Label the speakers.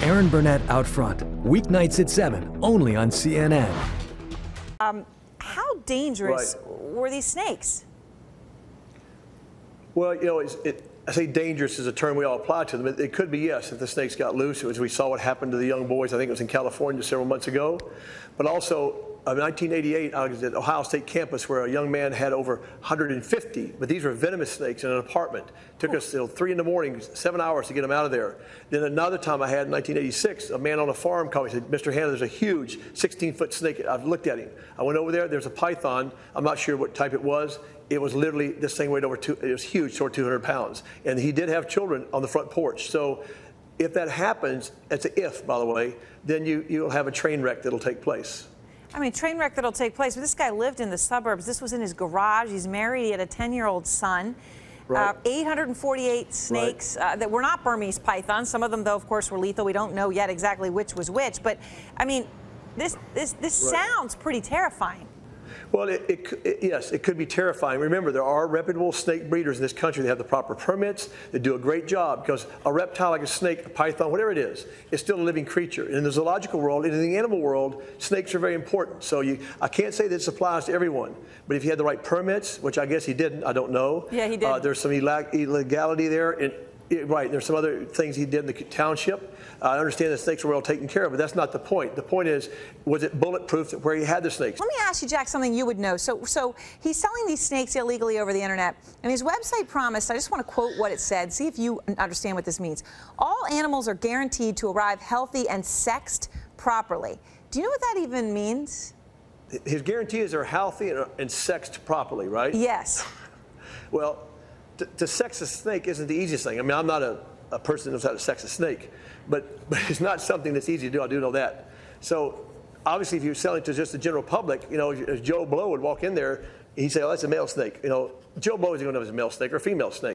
Speaker 1: Aaron Burnett Out Front, weeknights at 7, only on CNN.
Speaker 2: How dangerous were these snakes?
Speaker 3: Well, you know, I say dangerous is a term we all apply to them. It could be, yes, if the snakes got loose. As we saw what happened to the young boys, I think it was in California several months ago. But also, in 1988, I was at Ohio State campus where a young man had over 150, but these were venomous snakes in an apartment. Took us till 3 in the morning, 7 hours to get them out of there. Then another time I had in 1986, a man on a farm called me and said, "Mr. Hanna, there's a huge 16-foot snake." I've looked at him. I went over there's a python. I'm not sure what type it was. It was literally, this thing weighed over it was huge, over 200 pounds. And he did have children on the front porch. So if that happens, it's an if, by the way, then you'll have a train wreck that'll take place.
Speaker 2: I mean, train wreck that'll take place. But this guy lived in the suburbs. This was in his garage. He's married. He had a 10-year-old son.
Speaker 3: Right.
Speaker 2: 848 snakes that were not Burmese pythons. Some of them, though, of course, were lethal. We don't know yet exactly which was which. But, I mean, this sounds pretty terrifying.
Speaker 3: Well, yes, it could be terrifying. Remember, there are reputable snake breeders in this country that have the proper permits, that do a great job, because a reptile like a snake, a python, whatever it is still a living creature. In the zoological world and in the animal world, snakes are very important. So I can't say this applies to everyone, but if you had the right permits, which I guess he didn't, I don't know.
Speaker 2: Yeah, he did.
Speaker 3: There's some illegality there. Right, there's some other things he did in the township. I understand the snakes were well taken care of, but that's not the point. The point is, was it bulletproof where he had the snakes?
Speaker 2: Let me ask you, Jack, something you would know. So he's selling these snakes illegally over the internet, and his website promised, I just want to quote what it said, see if you understand what this means. All animals are guaranteed to arrive healthy and sexed properly. Do you know what that even means?
Speaker 3: His guarantee is they're healthy and sexed properly, right?
Speaker 2: Yes.
Speaker 3: Well, to sex a snake isn't the easiest thing. I mean, I'm not a person that knows how to sex a snake, but it's not something that's easy to do. I do know that. So obviously, if you're selling to just the general public, you know, as Joe Blow would walk in there, he'd say, "Oh, that's a male snake." You know, Joe Blow isn't going to know if it's a male snake or a female snake.